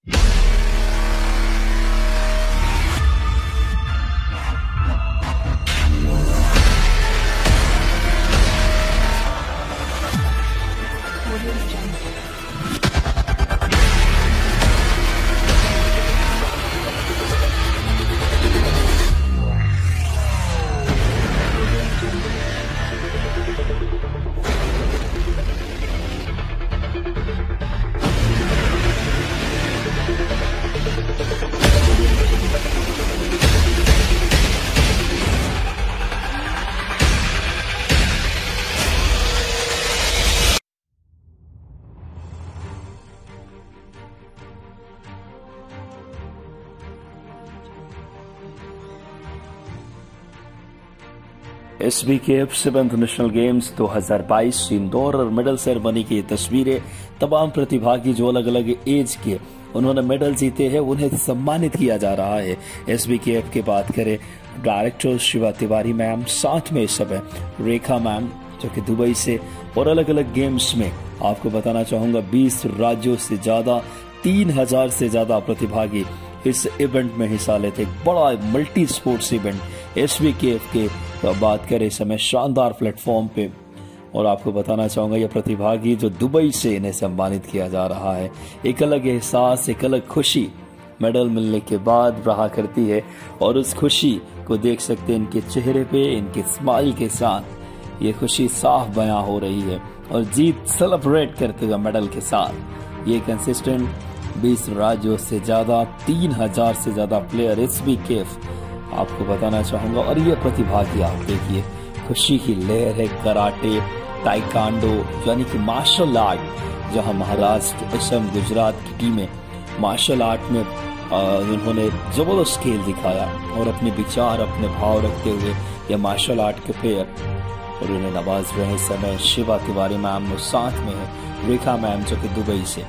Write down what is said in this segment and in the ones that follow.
SBKF 7th national games 2022 Indore और medal ceremony की तस्वीरें। तमाम प्रतिभागी जो अलग अलग एज के उन्होंने मेडल जीते हैं उन्हें सम्मानित किया जा रहा है। SBKF की बात करें, डायरेक्टर शिवा तिवारी मैम, साथ में इस समय रेखा मैम जो कि दुबई से, और अलग अलग गेम्स में आपको बताना चाहूंगा 20 राज्यों से ज्यादा 3000 से ज्यादा प्रतिभागी इस इवेंट में हिस्सा लेते। बड़ा मल्टी स्पोर्ट्स इवेंट SBKF के बात करें इस समय शानदार प्लेटफॉर्म पे, और आपको बताना चाहूंगा ये प्रतिभागी जो दुबई से इन्हें सम्मानित किया जा रहा है। एक अलग एहसास, एक अलग खुशी मेडल मिलने के बाद रहा करती है, और उस खुशी को देख सकते हैं इनके चेहरे पे, इनके स्माइल के साथ ये खुशी साफ बयां हो रही है, और जीत सेलिब्रेट करते हुए मेडल के साथ ये कंसिस्टेंट 20 राज्यों से ज्यादा 3000 से ज्यादा प्लेयर SBKF आपको बताना चाहूंगा। और ये प्रतिभागी आप देखिए, खुशी की लहर है। कराटे, ताइक्वांडो यानी कि मार्शल आर्ट, जहां महाराष्ट्र, असम, गुजरात की टीमें मार्शल आर्ट में उन्होंने जबरदस्त खेल दिखाया और अपने विचार, अपने भाव रखते हुए ये मार्शल आर्ट के प्लेयर, और उन्हें नवाज रहे समय शिवा तिवारी मैम, साथ में है रेखा मैम जो कि दुबई से।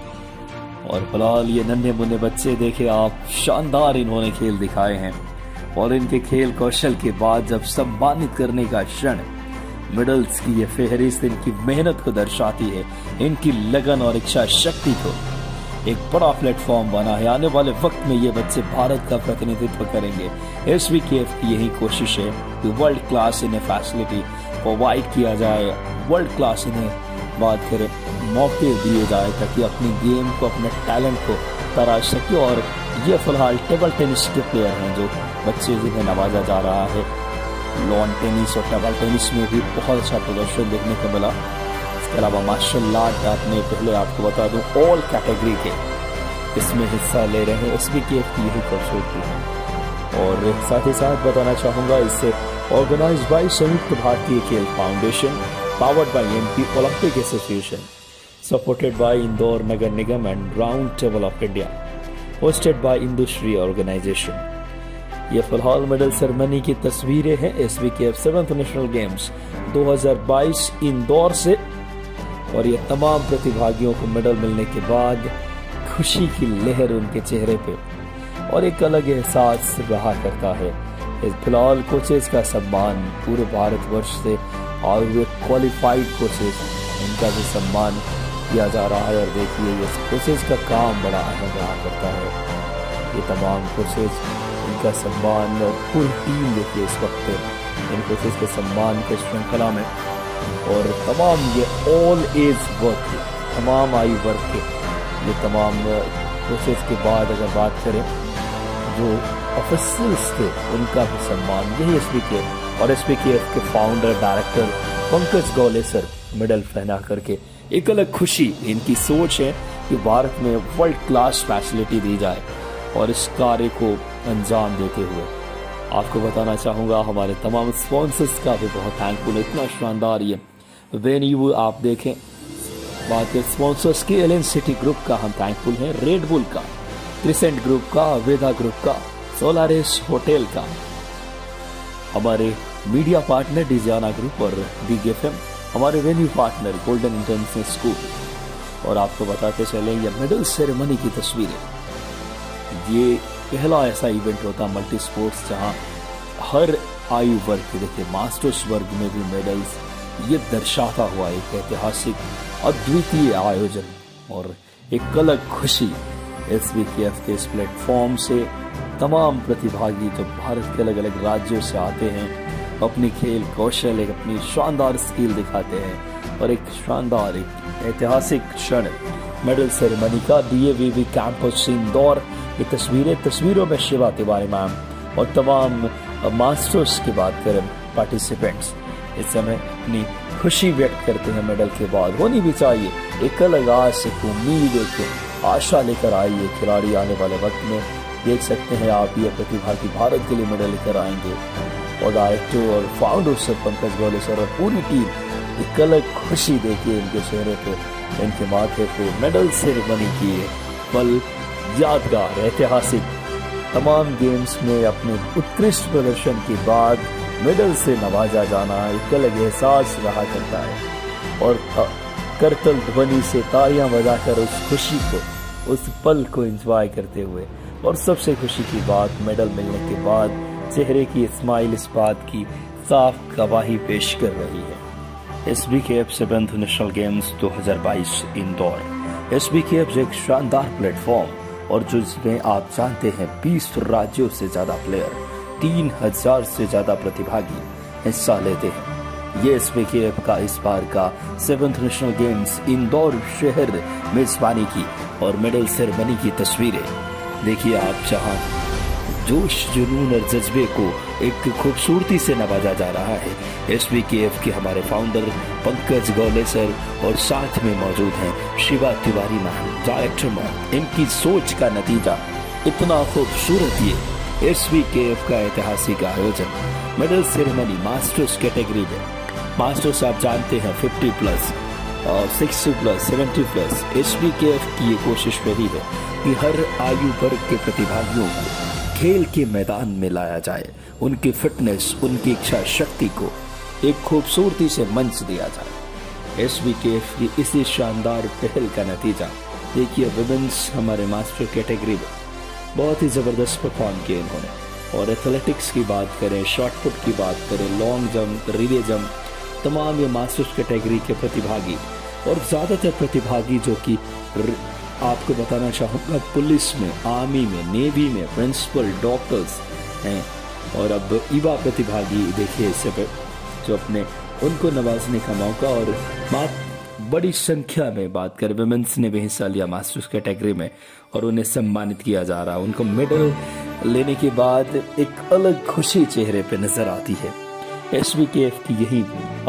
और फिलहाल ये नन्हे मुन्ने बच्चे देखे आप, शानदार इन्होंने खेल दिखाए हैं, और इनके खेल कौशल के बाद जब सम्मानित करने का क्षण, मेडल्स की ये फहरिस्त इनकी मेहनत को दर्शाती है, इनकी लगन और इच्छा शक्ति को एक बड़ा प्लेटफॉर्म बना है। आने वाले वक्त में ये बच्चे भारत का प्रतिनिधित्व करेंगे। SBKF की यही कोशिश है कि वर्ल्ड क्लास इन्हें फैसिलिटी प्रोवाइड किया जाए, वर्ल्ड क्लास इन्हें बात करें मौके दिए जाए ताकि अपनी गेम को, अपने टैलेंट को तराश सके। और ये फिलहाल टेबल टेनिस के प्लेयर हैं जो बच्चे जिन्हें नवाजा जा रहा है। लॉन टेनिस और टेबल टेनिस में भी बहुत अच्छा प्रदर्शन देखने को मिला। इसके अलावा मार्शल आर्ट आपने पहले आपको बता दूं ऑल कैटेगरी के इसमें हिस्सा ले रहे हैं SBKF की यही खूबसूरती है। और साथ ही साथ बताना चाहूंगा इसे organise by Sanyukt Bharatiya Khel foundation, powered by MP Olympic association, supported by Indore Nagar Nigam and round table of India, hosted by industry organization. ये फिलहाल मेडल सेरेमनी की तस्वीरें हैं SBKF 7th national games 2022 Indore से। और ये तमाम प्रतिभागियों को मेडल मिलने के बाद खुशी की लहर उनके चेहरे पे, और एक अलग एहसास रहा करता है। फिलहाल कोचेज का सम्मान, पूरे भारतवर्ष से आए हुए क्वालिफाइड कोचेज, इनका भी सम्मान किया जा रहा है। और देखिए ये कोचेज का काम बड़ा अहम रहा करता है। ये तमाम कोचेज, इनका सम्मान, और पूरी टीम देखिए इस वक्त इन कोचेज के सम्मान के श्रृंखला में। और तमाम ये ऑल एज वर्क के, तमाम आयु वर्ग के ये तमाम कोचेज के बाद अगर बात करें जो ऑफिसर्स थे उनका भी सम्मान, यही SBKF और SBKF के founder director Pankaj Gaulesar medal पहना करके एक अलग खुशी, इनकी सोच है कि भारत में वर्ल्ड क्लास फैसिलिटी दी जाए। और इस कार्य को अंजाम देते हुए आपको बताना चाहूंगा हमारे तमाम स्पॉन्सर्स का भी बहुत थैंकफुल है। इतना शानदार ये वेन्यू आप देखें, बात करें स्पॉन्सर्स के एलन सिटी ग्रुप का हम थैंकफुल हैं, रेड बुल का, क्रिसेंट ग्रुप का, वेदा ग्रुप का, सोलारिस होटल का, हमारे मीडिया पार्टनर डिजाना ग्रुप और बिग FM, हमारे venue partner Golden International School. और आपको बताते चले ये मेडल सेरेमनी की तस्वीरें, ये पहला ऐसा इवेंट होता मल्टी स्पोर्ट्स जहां हर आयु वर्ग के, देखिए मास्टर्स वर्ग में भी मेडल्स, ये दर्शाता हुआ एक ऐतिहासिक अद्वितीय आयोजन और एक अलग खुशी SBKF के इस प्लेटफॉर्म से तमाम प्रतिभागी जो भारत के अलग अलग राज्यों से आते हैं अपनी खेल कौशल अपनी शानदार स्किल दिखाते हैं और एक शानदार एक ऐतिहासिक क्षण मेडल सेरेमनी का DAVV कैंपस इंदौर की तस्वीरों में शिवा तिवारी मैम और तमाम मास्टर्स की बात करें पार्टिसिपेंट्स इस समय अपनी खुशी व्यक्त करते हैं मेडल के बाद। होनी भी चाहिए, एक अलग आस एक उम्मीद एक आशा लेकर आई है खिलाड़ी आने वाले वक्त में। देख सकते हैं आप ये प्रतिभागी भारत के लिए मेडल लेकर आएंगे और डायरेक्टर और फाउंडर सर पंकज गोले सर और पूरी टीम एक अलग खुशी देखिए इनके चेहरे पे, इनके माथे पे मेडल सेरेमनी की पल यादगार ऐतिहासिक। तमाम गेम्स में अपने उत्कृष्ट प्रदर्शन के बाद मेडल से नवाजा जाना एक अलग एहसास रहा करता है और करतल ध्वनि से तालियां बजाकर उस खुशी को उस पल को एंजॉय करते हुए और सबसे खुशी की बात मेडल मिलने के बाद चेहरे की स्माइल इस बात की साफ गवाही पेश कर रही है। SBKF 7th national games 2022 Indore. SBKF एक शानदार प्लेटफॉर्म और जिसमें आप जानते हैं 20 राज्यों से ज्यादा प्लेयर 3000 से ज्यादा प्रतिभागी हिस्सा लेते हैं। ये SBKF का इस बार का 7th नेशनल गेम्स इंदौर शहर मेजबानी की और मेडल सेरेमनी की तस्वीरें देखिए आप, जहां जोश जुनून और जज्बे को एक खूबसूरती से नवाजा जा रहा है। SBKF के हमारे फाउंडर पंकज गोले सर और साथ में मौजूद हैं Shiva Tiwari ma'am, director ma'am. इनकी सोच का नतीजा इतना खूबसूरत ये SBKF का ऐतिहासिक आयोजन मेडल सेरेमनी मास्टर्स कैटेगरी में। मास्टर्स आप जानते हैं 50+ और 60+, 70+। SBKF की ये कोशिश रही है कि हर आयु वर्ग के प्रतिभागियों को खेल के मैदान में लाया जाए, उनकी फिटनेस उनकी इच्छा शक्ति को एक खूबसूरती से मंच दिया जाए। SBKF की इसी शानदार पहल का नतीजा देखिए विमेंस हमारे मास्टर कैटेगरी में बहुत ही जबरदस्त परफॉर्म किए इन्होंने। और एथलेटिक्स की बात करें, शॉटपुट की बात करें, लॉन्ग जंप, रिले जंप, तमाम ये मास्टर्स कैटेगरी के प्रतिभागी और ज्यादातर प्रतिभागी जो कि आपको बताना चाहूँगा पुलिस में, आर्मी में, नेवी में, प्रिंसिपल, डॉक्टर्स हैं और अब युवा प्रतिभागी देखिए इससे जो अपने उनको नवाजने का मौका और बड़ी संख्या में बात करें विमेंस ने भी हिस्सा लिया मास्टर्स कैटेगरी में और उन्हें सम्मानित किया जा रहा है। उनको मेडल लेने के बाद एक अलग खुशी चेहरे पे नजर आती है। SBKF की यही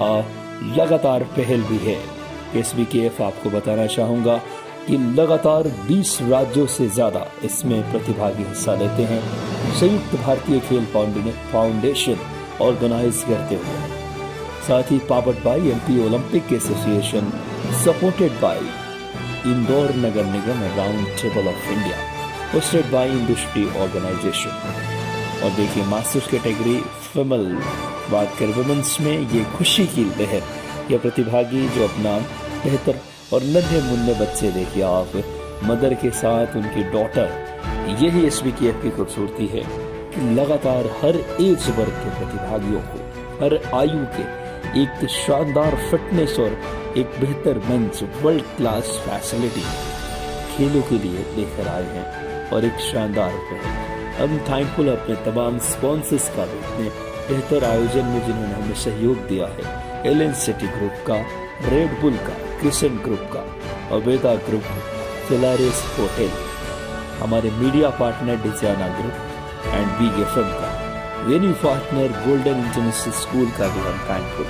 लगातार पहल भी है। SBKF आपको बताना चाहूँगा कि लगातार 20 राज्यों से ज्यादा इसमें प्रतिभागी हिस्सा लेते हैं। संयुक्त भारतीय खेल फाउंडेशन ऑर्गेनाइज करते हुए, साथ ही powered by MP Olympic association, supported by Indore Nagar Nigam Round table of India, hosted by industry organisation. और देखिए मास्टर्स कैटेगरी फीमेल बात करें वुमेन्स में ये खुशी की लहर, ये प्रतिभागी जो अपना बेहतर और नन्हे मुन्ने बच्चे देखिए आप, मदर के साथ उनकी डॉटर, यही SBKF की खूबसूरती है कि लगातार हर एज वर्ग के प्रतिभागियों को, हर आयु के एक शानदार फिटनेस और एक बेहतर मंच, वर्ल्ड क्लास फैसिलिटी खेलों के लिए लेकर आए हैं और एक शानदार पहल। हम थैंकफुल अपने तमाम स्पॉन्सर्स का भी इतने बेहतर आयोजन में जिन्होंने हमें सहयोग दिया है, एलन सिटी ग्रुप का, रेड बुल का, क्रिसेंट ग्रुप का, अवेदा ग्रुप, सोलारिस होटल, हमारे media partner Dizana group and Big FM का, venue partner Golden International School का भी हम थैंकफुल।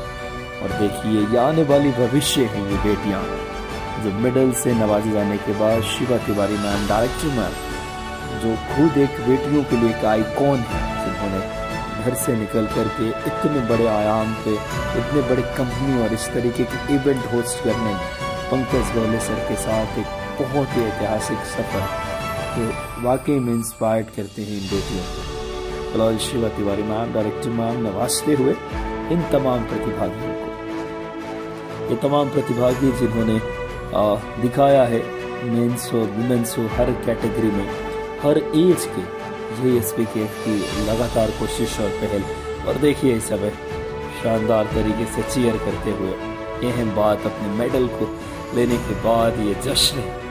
और देखिए ये आने वाली भविष्य है ये बेटियां जो मेडल से नवाजे जाने के बाद Shiva Tiwari ma'am, director ma'am, जो खुद एक बेटियों के लिए एक आइकॉन है, जिन्होंने घर से निकल करके इतने बड़े आयाम पे इतने बड़े कंपनी और इस तरीके के इवेंट होस्ट करने में पंकज गोले सर के साथ एक बहुत ही ऐतिहासिक सफर तो वाकई में इंस्पायर्ड करते हैं इन बेटियों को। फिलहाल Shiva Tiwari ma'am, director ma'am नवाजते हुए इन तमाम प्रतिभागियों को, ये तमाम प्रतिभागी जिन्होंने दिखाया है मेंस हो वुमेन्स हो हर कैटेगरी में, हर एज के, ये SBKF की लगातार कोशिश और पहल। और देखिए सब शानदार तरीके से चीयर करते हुए अहम बात अपने मेडल को लेने के बाद ये जश्न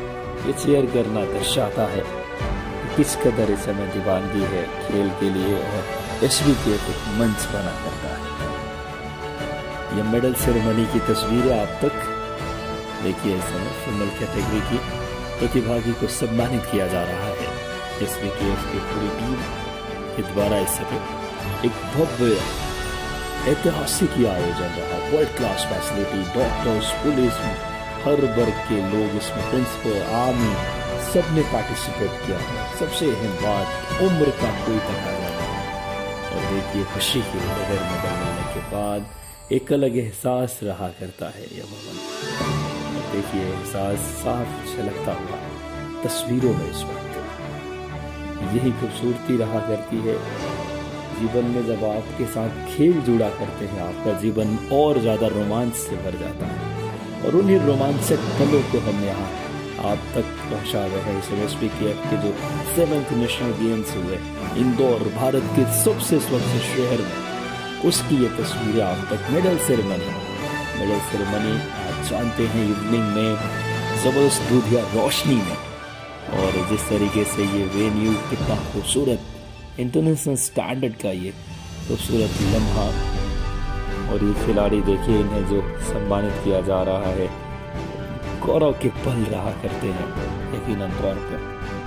ये चेयर करना दर्शाता है कि किस कदर इस समय दीवानगी है खेल के लिए और एसबीकेएफ एक मंच बना करता है। ये मेडल सेरेमनी की तस्वीरें आप तक देखिए। इस समय फीमेल कैटेगरी की प्रतिभागी को सम्मानित किया जा रहा है एसबीकेएफ की पूरी टीम के द्वारा। इस समय एक भव्य ऐतिहासिक आयोजन रहा। World class facility, doctors, police, हर वर्ग के लोग इसमें, प्रिंसिपल, आर्मी, सबने पार्टिसिपेट किया। सबसे अहम बात, उम्र का कोई तकाजा नहीं। और देखिए खुशी की लहर मेडल मिलने के बाद एक अलग एहसास रहा करता है यह मोमेंट। देखिए एहसास साफ झलकता हुआ तस्वीरों में इस वक्त। यही खूबसूरती रहा करती है जीवन में, जब आपके साथ खेल जुड़ा करते हैं आपका जीवन और ज्यादा रोमांच से भर जाता है। और उन्हीं रोमांचक पलों को हम यहाँ आप तक पहुंचा रहे हैं। इस एसबीकेएफ के जो 7th नेशनल गेम्स हुए इंदौर, भारत के सबसे स्वच्छ शहर में, उसकी ये तस्वीरें आप तक। मेडल सेरेमनी आप जानते हैं इवनिंग में जबरदस्त दूधिया रोशनी में, और जिस तरीके से ये वेन्यू कितना खूबसूरत इंटरनेशनल स्टैंडर्ड का ये खूबसूरत लम्हा। और ये खिलाड़ी देखिए, इन्हें जो सम्मानित किया जा रहा है, गौरव के पल रहा करते हैं यकीनन तौर पर।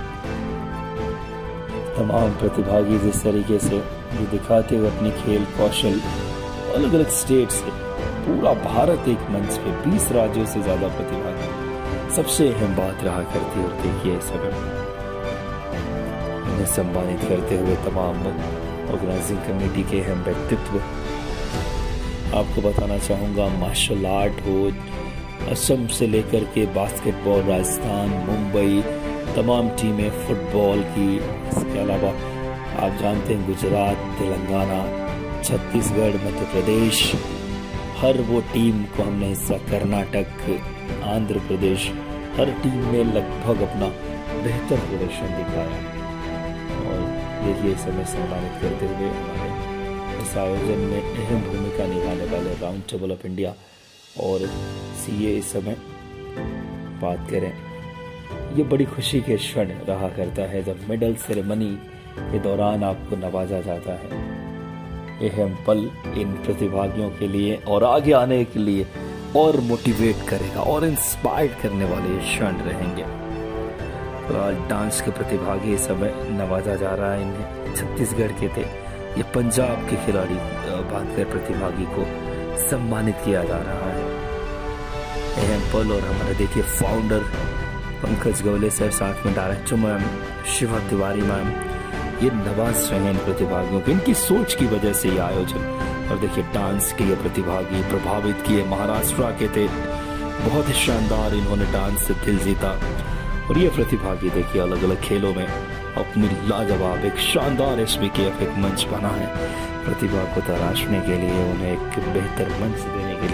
तमाम प्रतिभागी जिस तरीके से ये दिखाते हुए अपनी खेल कौशल, अलग अलग स्टेट से पूरा भारत एक मंच पे, 20 राज्यों से ज्यादा प्रतिभागी, सबसे अहम बात रहा करती है। और देखिए इस समय उन्हें सम्मानित करते हुए तमाम ऑर्गेनाइजिंग कमेटी के अहम व्यक्तित्व। आपको बताना चाहूँगा, मार्शल आर्ट हो, असम से लेकर के बास्केटबॉल, राजस्थान, मुंबई, तमाम टीमें फुटबॉल की, इसके अलावा आप जानते हैं गुजरात, तेलंगाना, छत्तीसगढ़, मध्य प्रदेश, हर वो टीम को हमने हिस्सा, कर्नाटक, आंध्र प्रदेश, हर टीम ने लगभग अपना बेहतर प्रदर्शन दिखाया। और देखिए इस समय सम्मानित करते हुए हमारे इस आयोजन में अहम भूमिका निभाने वाले राउंड टेबल ऑफ इंडिया और सीए इस समय बात करें। ये बड़ी खुशी के क्षण रहा करता है जब मेडल सेरेमनी के दौरान आपको नवाजा जाता है। अहम पल इन प्रतिभागियों के लिए और आगे आने के लिए और मोटिवेट करेगा और इंस्पायर करने वाले क्षण रहेंगे। फिलहाल डांस के प्रतिभागी इस समय नवाजा जा रहा है। इन्हें छत्तीसगढ़ के थे, ये पंजाब के खिलाड़ी भागकर प्रतिभागी को सम्मानित किया जा रहा है। अहम पल। और हमारे देखिए फाउंडर पंकज गवले सर, साथ में director ma'am Shiva Tiwari ma'am, ये नवाज रहे हैं इन प्रतिभागियों को, इनकी सोच की वजह से ये आयोजन। और देखिए डांस के ये प्रतिभागी प्रभावित किए, महाराष्ट्र के थे, बहुत ही शानदार इन्होंने डांस से दिल जीता। और ये प्रतिभागी देखिए अलग अलग खेलों में अपनी लाजवाब एक शानदार एसबीकेएफ एक मंच बना है प्रतिभा को तराशने के लिए, उन्हें एक बेहतर मंच देने के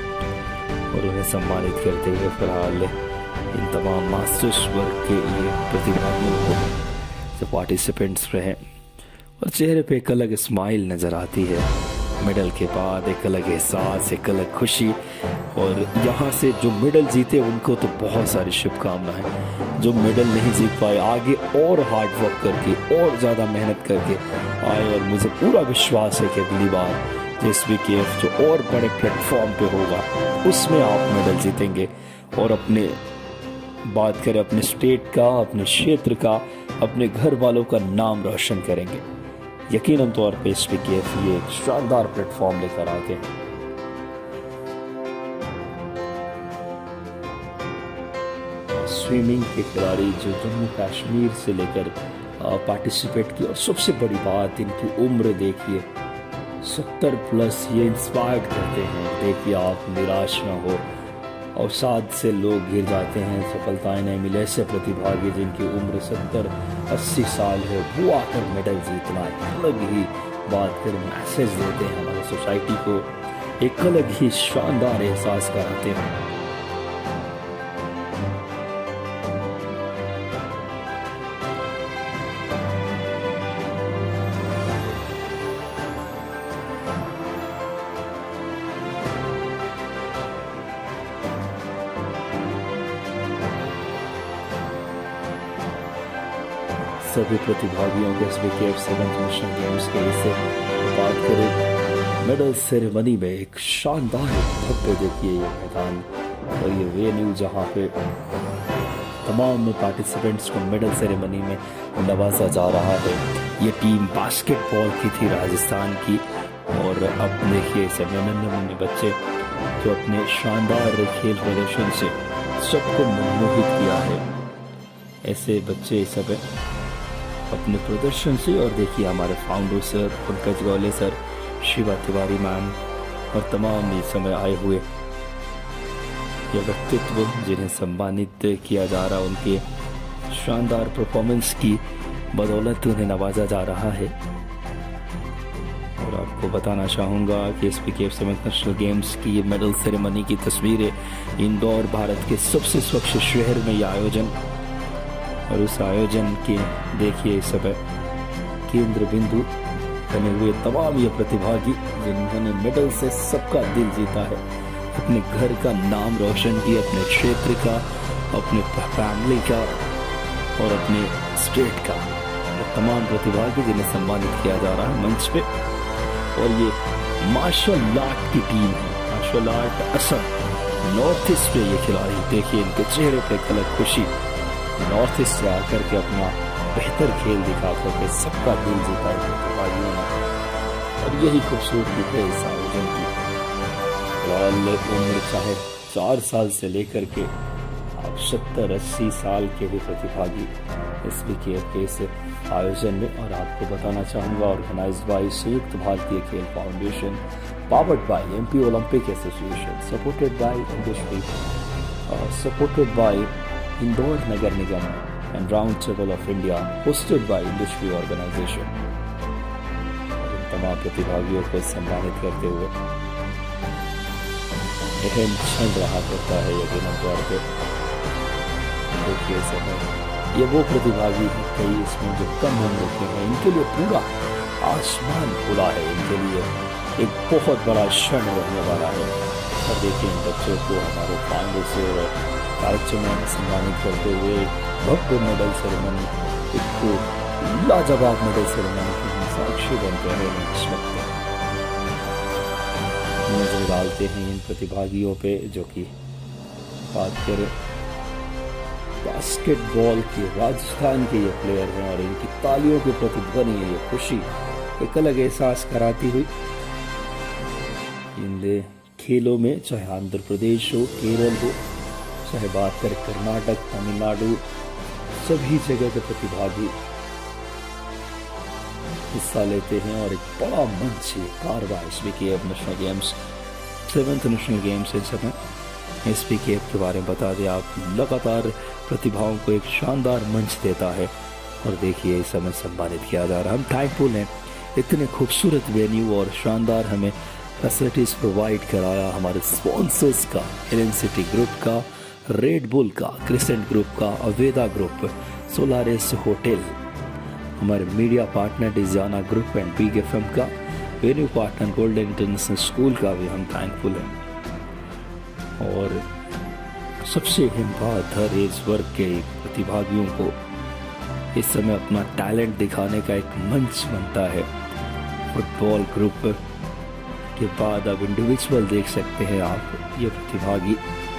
लिए और उन्हें सम्मानित करते हुए फिलहाल इन तमाम मास्टर्स वर्ग के ये प्रतिभागियों को जो पार्टिसिपेंट्स रहे और चेहरे पे एक अलग स्माइल नजर आती है मेडल के बाद, एक अलग एहसास, एक अलग खुशी। और यहाँ से जो मेडल जीते उनको तो बहुत सारी शुभकामनाएं, जो मेडल नहीं जीत पाए आगे और हार्ड वर्क करके और ज़्यादा मेहनत करके आए। और मुझे पूरा विश्वास है कि अगली बार एसबीकेएफ जो और बड़े प्लेटफॉर्म पे होगा उसमें आप मेडल जीतेंगे और अपने बात करें अपने स्टेट का, अपने क्षेत्र का, अपने घर वालों का नाम रोशन करेंगे। यकीनन तौर पे एसबीकेएफ ये एक शानदार प्लेटफॉर्म लेकर आते हैं। स्विमिंग के खिलाड़ी जो जम्मू कश्मीर से लेकर पार्टिसिपेट की, और सबसे बड़ी बात इनकी उम्र देखिए 70+, ये इंस्पायर्ड करते हैं। देखिए आप निराश ना हो, और 7 से लोग गिर जाते हैं, सफलताएं नहीं मिले, ऐसे प्रतिभागी जिनकी उम्र 70-80 साल है वो आकर मेडल जीतना एक अलग ही बात कर मैसेज देते हैं हमारी सोसाइटी को, एक अलग ही शानदार एहसास कराते हैं। सभी प्रतिभागियों के SBKF 7th नेशनल गेम्स के इसे बात करें मेडल सेरेमनी में एक शानदार भव्य देखिए ये मैदान और ये वेन्यू जहाँ पे तमाम पार्टिसिपेंट्स को मेडल सेरेमनी में नवाजा जा रहा है। ये टीम बास्केटबॉल की थी राजस्थान की और अब देखिए सब नन्हे बच्चे जो अपने शानदार खेल प्रदर्शन से सबको मनमोहित किया है। ऐसे बच्चे सब अपने प्रदर्शन से और देखिए हमारे फाउंडर सर, पंकज गौले सर, शिवा तिवारी मैम और तमाम इस समय आए हुए ये व्यक्तित्व जिन्हें सम्मानित किया जा रहा, उनके शानदार परफॉर्मेंस की बदौलत उन्हें नवाजा जा रहा है। और आपको बताना चाहूँगा कि SBKF 7th नेशनल गेम्स की ये मेडल सेरेमनी की तस्वीरें इंदौर भारत के सबसे स्वच्छ शहर में यह आयोजन और उस आयोजन के देखिए इस समय केंद्र बिंदु बने हुए तमाम ये प्रतिभागी जिन्होंने मेडल से सबका दिल जीता है, अपने घर का नाम रोशन किया, अपने क्षेत्र का, अपने फैमिली का और अपने स्टेट का। तमाम प्रतिभागी जिन्हें सम्मानित किया जा रहा है मंच पे। और ये मार्शल आर्ट की टीम है, martial art Assam North East के ये खिलाड़ी देखिए इनके चेहरे पे एक अलग खुशी, नॉर्थ ईस्ट से आकर के अपना बेहतर खेल दिखा करके सबका दिल जीता है प्रतिभागियों ने। और यही खूबसूरती है इस आयोजन की। उम्र चाहे 4 साल से लेकर के आप 70-80 साल के भी प्रतिभागी SBKF के इस आयोजन में। और आपको बताना चाहूँगा organised by Sanyukt Bharatiya Khel foundation, powered by MP Olympic association, supported by industry, supported by Indore Nagar Nigam and round table of India, hosted by industry organisation. तमाम प्रतिभागियों को सम्मानित करते हुए अहम क्षण रहा करता है यकीनन तौर पर। देखिए समय ये वो प्रतिभागी हैं कई इसमें जो कम उम्र के हैं, इनके लिए पूरा आसमान खुला है, इनके लिए एक बहुत बड़ा क्षण रहने वाला है। और देखिए इन बच्चों को हमारे फाउंडर से और कार्यक्रम में सम्मानित करते हुए भव्य मेडल सेरेमनी, एक लाजवाब मेडल सेरेमनी की हम साक्षी बनते हैं इस वक्त। नजर डालते हैं इन प्रतिभागियों पे जो कि बात करें बास्केटबॉल के राजस्थान के ये प्लेयर हैं और इनकी तालियों की प्रतिध्वनि ये खुशी एक अलग एहसास कराती हुई इन खेलों में, चाहे आंध्र प्रदेश हो, केरल हो, चाहे बात करें कर्नाटक, तमिलनाडु, सभी जगह के प्रतिभागी हिस्सा लेते हैं। और एक बड़ा मंच है कारवा SBKF national games 7th national games इस समय SBKF के बारे में बता दें आप, लगातार प्रतिभाओं को एक शानदार मंच देता है और देखिए इस समय सम्मानित किया जा रहा है। हम थैंकफुल हैं इतने खूबसूरत वेन्यू और शानदार हमें फैसिलिटीज प्रोवाइड कराया हमारे स्पॉन्सर्स का, एलन सिटी ग्रुप का, रेड बुल का, क्रिसेंट ग्रुप का, अवेदा ग्रुप, सोलारिस होटल, हमारे media partner Dizana group and Big FM का, venue partner Golden International School का भी हम थैंकफुल हैं। और सबसे अहम बात हर एज वर्ग के प्रतिभागियों को इस समय अपना टैलेंट दिखाने का एक मंच बनता है। फुटबॉल ग्रुप के बाद अब इंडिविजुअल देख सकते हैं आप, ये प्रतिभागी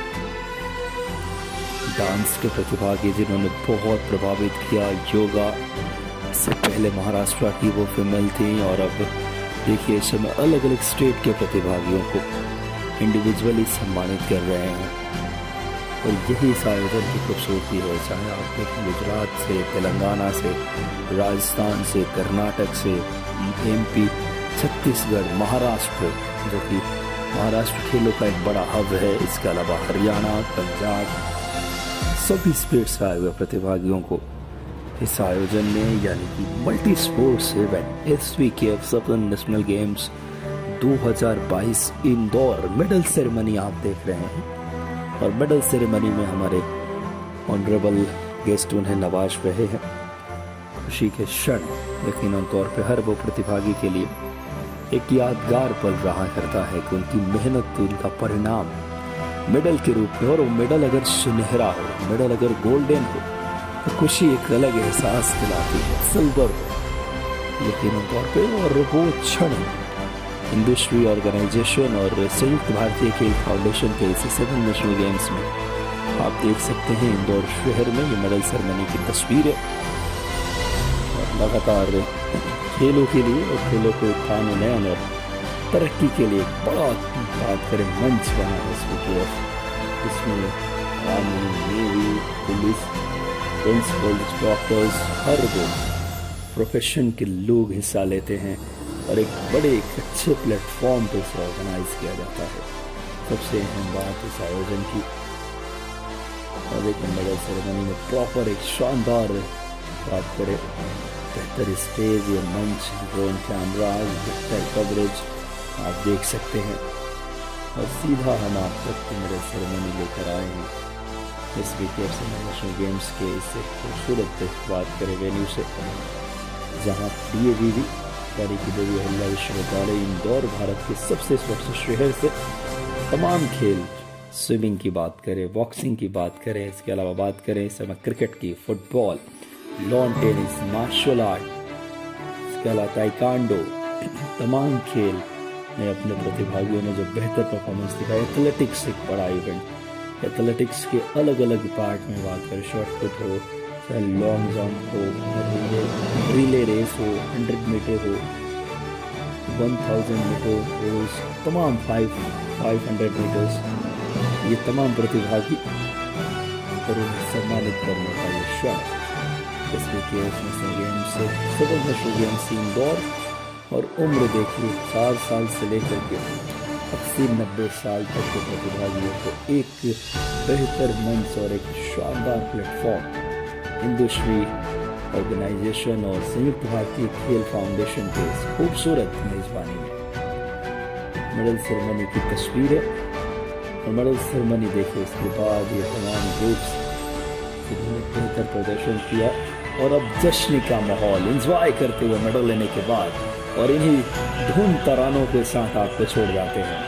डांस के प्रतिभागी जिन्होंने बहुत प्रभावित किया, योगा से पहले महाराष्ट्र की वो फीमेल थी और अब देखिए इस समय अलग अलग स्टेट के प्रतिभागियों को इंडिविजुअली सम्मानित कर रहे हैं। और यही इस आयोजन की खूबसूरती है, चाहे आप देखें गुजरात से, तेलंगाना से, राजस्थान से, कर्नाटक से, MP, छत्तीसगढ़, महाराष्ट्र जो कि महाराष्ट्र खेलों का एक बड़ा हब है, इसके अलावा हरियाणा, पंजाब, सभी स्टेट से आए हुए प्रतिभागियों को इस आयोजन में यानी कि multi sports event SBKF 7th national games 2022 Indore medal ceremony आप देख रहे हैं। और मेडल सेरेमनी में हमारे ऑनरेबल गेस्ट उन्हें नवाज रहे हैं। खुशी के क्षण यकीनन तौर पे हर वो प्रतिभागी के लिए एक यादगार पल रहा करता है कि उनकी मेहनत, उनका परिणाम मेडल के रूप में, और वो मेडल अगर सुनहरा हो, मेडल अगर गोल्डन हो, खुशी एक अलग एहसास दिलाती है, सिल्वर यकीनन तौर पे। और वो क्षण इंडस्ट्री ऑर्गेनाइजेशन और संयुक्त भारतीय खेल फाउंडेशन के इस 7 नेशनल गेम्स में आप देख सकते हैं इंदौर शहर में ये मेडल सेरेमनी की तस्वीरें। और लगातार खेलों के लिए और खेलों के उत्थान उन्नयन और तरक्की के लिए बड़ा बात करें मंच बना है इसमें army, navy, police, principals, doctors, हर वो प्रोफेशन के लोग हिस्सा लेते हैं और एक बड़े एक अच्छे प्लेटफॉर्म पे इसे ऑर्गेनाइज किया जाता है। सबसे अहम बात इस आयोजन की और एक मेडल सेरेमनी में प्रॉपर एक शानदार बात करें बेहतर स्टेज या मंच, ड्रोन कैमराज, बेहतर कवरेज आप देख सकते हैं। और सीधा हम आप तक मेडल सेरेमनी लेकर आए हैं इस वीकेएफ नेशनल गेम्स के इससे खूबसूरत बात करें वेन्यू से, जहाँ DAVV तारीखी देवी अहिल्या विश्वविद्यालय इंदौर भारत के सबसे स्वच्छ शहर से तमाम खेल, स्विमिंग की बात करें, बॉक्सिंग की बात करें, इसके अलावा बात करें इस समय क्रिकेट की, football, lawn tennis, martial art, इसके अलावा ताइक्वांडो, तमाम खेल में अपने प्रतिभागियों ने जो बेहतर परफॉर्मेंस दिखाई। एथलेटिक्स एक बड़ा इवेंट, एथलेटिक्स के अलग अलग पार्ट में बात करें, शॉर्ट पुट हो, चाहे लॉन्ग जंप हो, रिले रेस हो, 100 मीटर हो, 1000 मीटर हो, तमाम 500 मीटर्स, ये तमाम प्रतिभागी और उन्हें सम्मानित करने का ये शौक इसलिए कि नेशनल गेम्स से 7 नेशनल गेम्स इंदौर और उम्र देखिए 4 साल से लेकर के 80-90 साल तक के प्रतिभागियों को एक बेहतर मंच और एक शानदार प्लेटफॉर्म इंडस्ट्री ऑर्गेनाइजेशन और संयुक्त भारतीय खेल फाउंडेशन के इस खूबसूरत मेजबानी में मेडल सेरेमनी की तस्वीरें और मेडल सेरेमनी देखिए। इसके बाद ये तमाम ग्रुप्स जिन्होंने बेहतर प्रदर्शन किया और अब जश्न का माहौल एंजॉय करते हुए मेडल लेने के बाद और इन्हीं धुन तरानों के साथ आपको छोड़ जाते हैं।